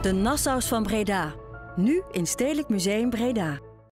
De Nassaus van Breda. Nu in Stedelijk Museum Breda.